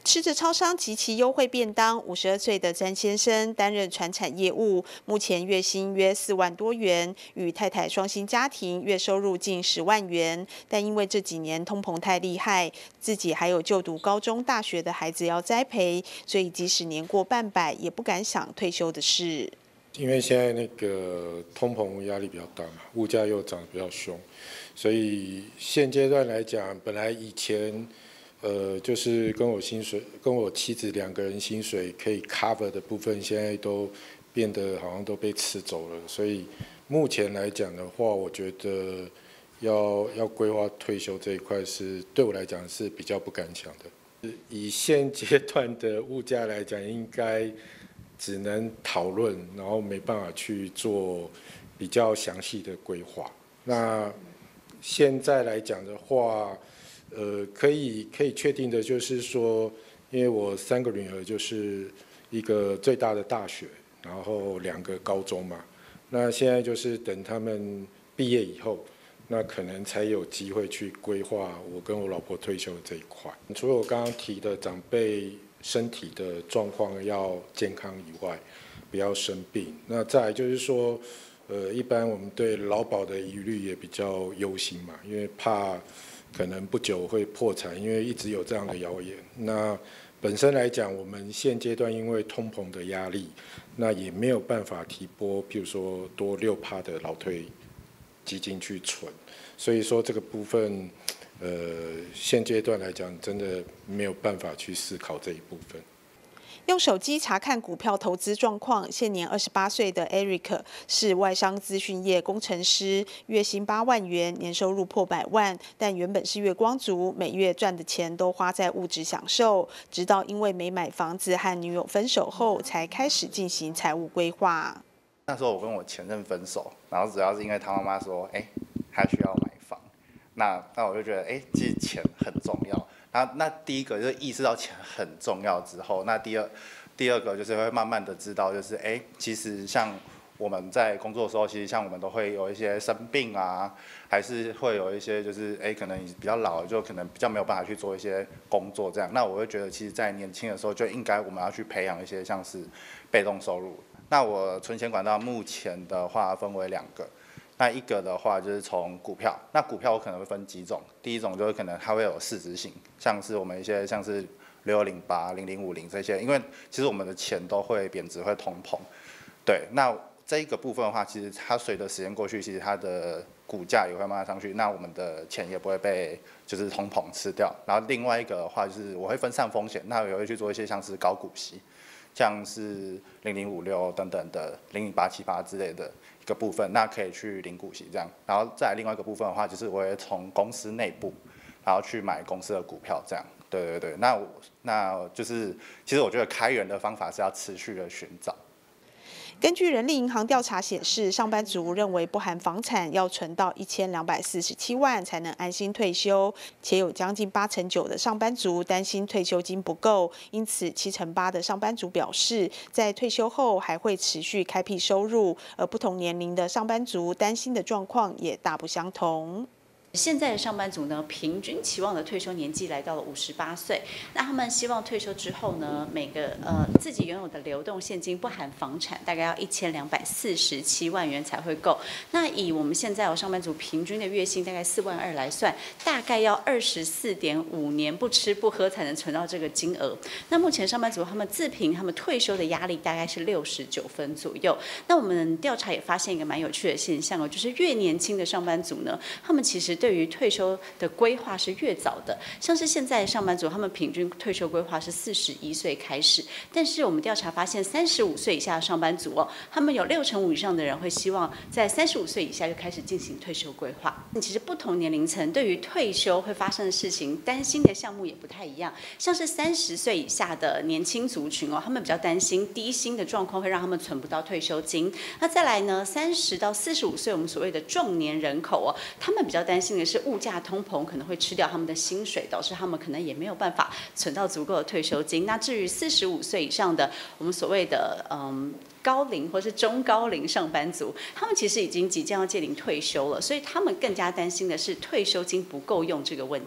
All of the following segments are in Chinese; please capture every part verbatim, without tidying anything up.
吃着超商极其优惠便当，五十二岁的詹先生担任传产业务，目前月薪约四万多元，与太太双薪家庭，月收入近十万元。但因为这几年通膨太厉害，自己还有就读高中、大学的孩子要栽培，所以即使年过半百，也不敢想退休的事。 因为现在那个通膨压力比较大嘛，物价又涨得比较凶，所以现阶段来讲，本来以前。呃，就是跟我薪水，跟我妻子两个人薪水可以 cover 的部分，现在都变得好像都被吃走了。所以目前来讲的话，我觉得要要规划退休这一块是对我来讲是比较不敢想的。以现阶段的物价来讲，应该只能讨论，然后没办法去做比较详细的规划。那现在来讲的话。呃，可以可以确定的就是说，因为我三个女儿就是一个最大的大学，然后两个高中嘛，那现在就是等他们毕业以后，那可能才有机会去规划我跟我老婆退休的这一块。除了我刚刚提的长辈身体的状况要健康以外，不要生病，那再来就是说，呃，一般我们对劳保的疑虑也比较忧心嘛，因为怕。可能不久会破产，因为一直有这样的谣言。那本身来讲，我们现阶段因为通膨的压力，那也没有办法提拨，譬如说多六趴的劳退基金去存，所以说这个部分，呃，现阶段来讲，真的没有办法去思考这一部分。 用手机查看股票投资状况，现年二十八岁的 Eric 是外商资讯业工程师，月薪八万元，年收入破百万。但原本是月光族，每月赚的钱都花在物质享受，直到因为没买房子和女友分手后，才开始进行财务规划。 那时候我跟我前任分手，然后主要是因为他妈妈说，哎、欸，他需要买房，那那我就觉得，哎、欸，其实钱很重要。那那第一个就是意识到钱很重要之后，那第二第二个就是会慢慢的知道，就是哎、欸，其实像我们在工作的时候，其实像我们都会有一些生病啊，还是会有一些就是哎、欸，可能比较老，就可能比较没有办法去做一些工作这样。那我会觉得，其实，在年轻的时候就应该我们要去培养一些像是被动收入。那我存钱管道目前的话分为两个。那一个的话就是从股票，那股票我可能会分几种，第一种就是可能它会有市值型，像是我们一些像是六二零八、零零五零这些，因为其实我们的钱都会贬值、会通膨，对，那这一个部分的话，其实它随着时间过去，其实它的股价也会慢慢上去，那我们的钱也不会被就是通膨吃掉。然后另外一个的话就是我会分散风险，那我也会去做一些像是高股息。像是零零五六等等的零零八七八之类的一个部分，那可以去领股息这样，然后再来另外一个部分的话，就是我会从公司内部，然后去买公司的股票这样，对对对，那那就是其实我觉得开源的方法是要持续的寻找。 根据人力银行调查显示，上班族认为不含房产要存到一千两百四十七万才能安心退休，且有将近八成九的上班族担心退休金不够，因此七成八的上班族表示，在退休后还会持续开辟收入，而不同年龄的上班族担心的状况也大不相同。 现在的上班族呢，平均期望的退休年纪来到了五十八岁。那他们希望退休之后呢，每个呃自己拥有的流动现金不含房产，大概要一千两百四十七万元才会够。那以我们现在有上班族平均的月薪大概四万二来算，大概要二十四点五年不吃不喝才能存到这个金额。那目前上班族他们自评他们退休的压力大概是六十九分左右。那我们调查也发现一个蛮有趣的现象哦，就是越年轻的上班族呢，他们其实对于退休的规划是越早的，像是现在上班族，他们平均退休规划是四十一岁开始，但是我们调查发现，三十五岁以下的上班族哦，他们有六成五以上的人会希望在三十五岁以下就开始进行退休规划。其实不同年龄层对于退休会发生的事情，担心的项目也不太一样。像是三十岁以下的年轻族群哦，他们比较担心低薪的状况会让他们存不到退休金。那再来呢，三十到四十五岁，我们所谓的壮年人口哦，他们比较担心的是物价通膨可能会吃掉他们的薪水，导致他们可能也没有办法存到足够的退休金。那至于四十五岁以上的，我们所谓的嗯高龄或是中高龄上班族，他们其实已经即将要届龄退休了，所以他们更加担心的是退休金不够用这个问题。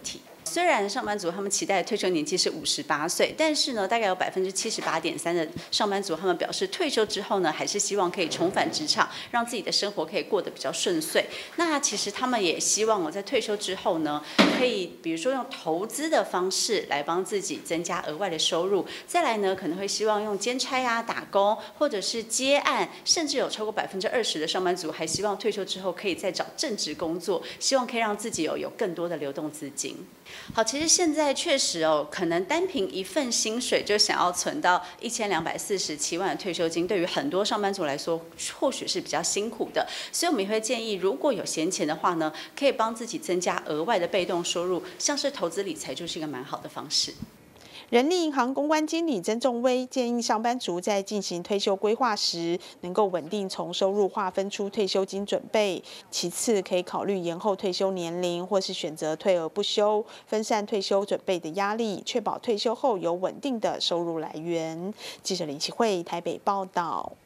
虽然上班族他们期待的退休年纪是五十八岁，但是呢，大概有百分之七十八点三的上班族他们表示，退休之后呢，还是希望可以重返职场，让自己的生活可以过得比较顺遂。那其实他们也希望我在退休之后呢，可以比如说用投资的方式来帮自己增加额外的收入。再来呢，可能会希望用兼差啊、打工或者是接案，甚至有超过百分之二十的上班族还希望退休之后可以再找正职工作，希望可以让自己有有更多的流动资金。好，其实现在确实哦，可能单凭一份薪水就想要存到一千两百四十七万的退休金，对于很多上班族来说，或许是比较辛苦的。所以我们也会建议，如果有闲钱的话呢，可以帮自己增加额外的被动收入，像是投资理财就是一个蛮好的方式。 人力银行公关经理曾仲威建议上班族在进行退休规划时，能够稳定从收入划分出退休金准备。其次，可以考虑延后退休年龄，或是选择退而不休，分散退休准备的压力，确保退休后有稳定的收入来源。记者林启慧台北报道。